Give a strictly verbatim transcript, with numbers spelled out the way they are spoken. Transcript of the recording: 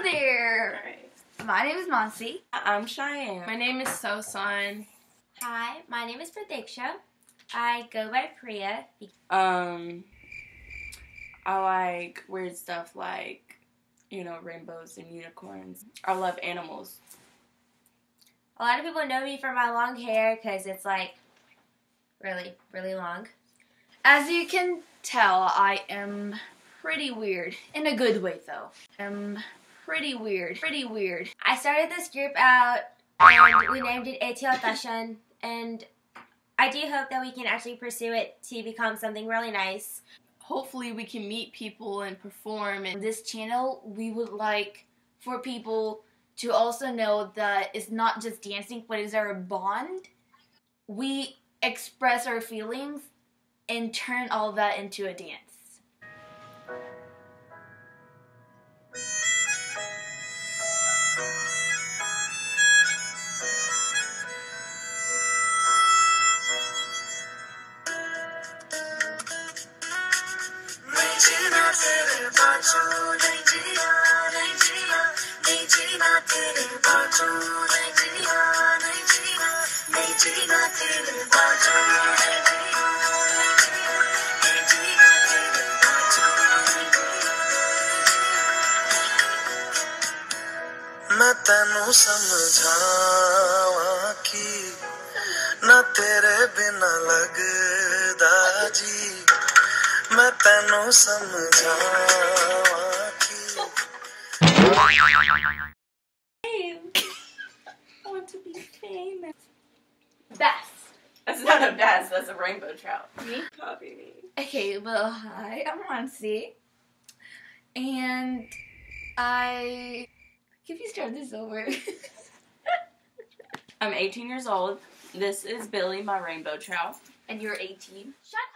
Hello there. Alright. My name is Monsi. I'm Cheyenne. My name is Sosan. Hi, my name is Pratiksha. I go by Priya. Um, I like weird stuff like, you know, rainbows and unicorns. I love animals. A lot of people know me for my long hair because it's like really, really long. As you can tell, I am pretty weird. In a good way, though. I'm pretty weird. Pretty weird. I started this group out and we named it A T L Tashan, and I do hope that we can actually pursue it to become something really nice. Hopefully we can meet people and perform. And this channel, we would like for people to also know that it's not just dancing, but it's our bond. We express our feelings and turn all that into a dance. मैं तेनू समझावा कि ना तेरे बिना लगदा जी मैं तेनू समझावा कि I want to be famous. Bass. That's not a bass, that's a rainbow trout. Me? Copy me. Okay, well, hi, I'm Monsi. And I... Can you start this over? I'm eighteen years old. This is Billy, my rainbow trout. And you're eighteen. Shut